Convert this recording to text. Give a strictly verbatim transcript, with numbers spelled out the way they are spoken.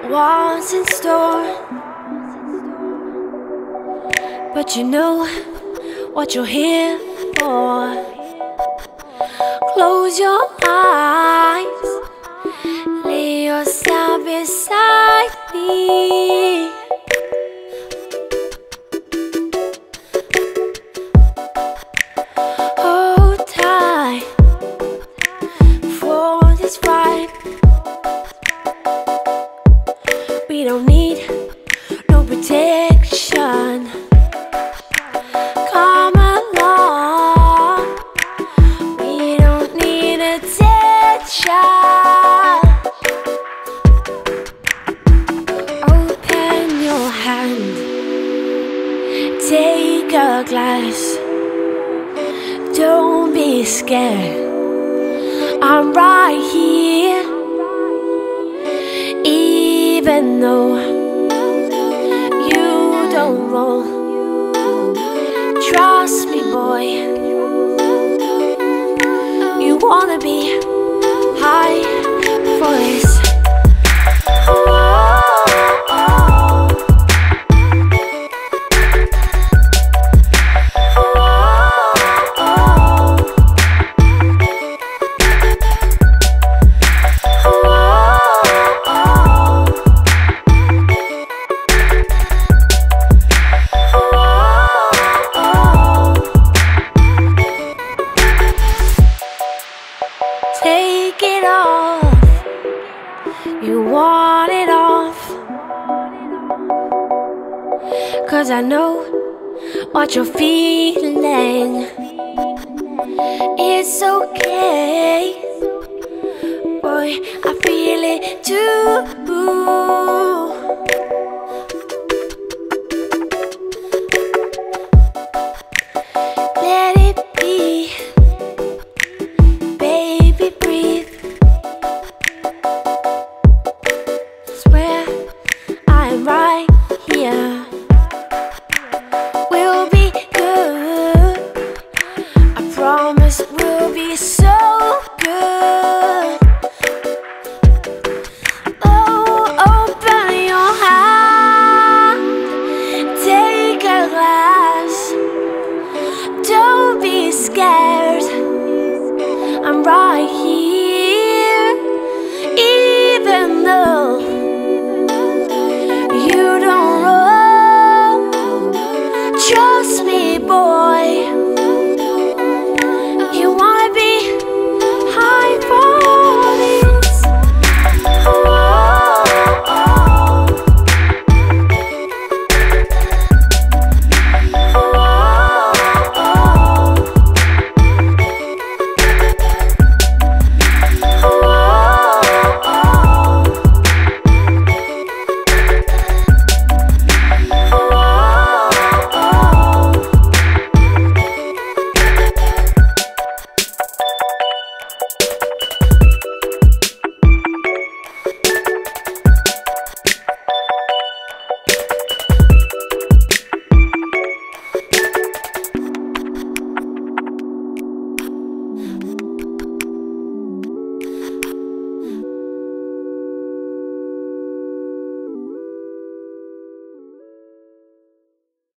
what's in store, but you know what you're here for. Close your eyes, lay yourself beside me. Hold tight for this ride. We don't need no protection. Come along, we don't need attention. Open your hand, take a glass. Don't be scared, I'm right here. Even though you don't roll, trust me, boy, you wanna be high for this. Take it off, you want it off, 'cause I know what you're feeling. It's okay, boy, I feel it too.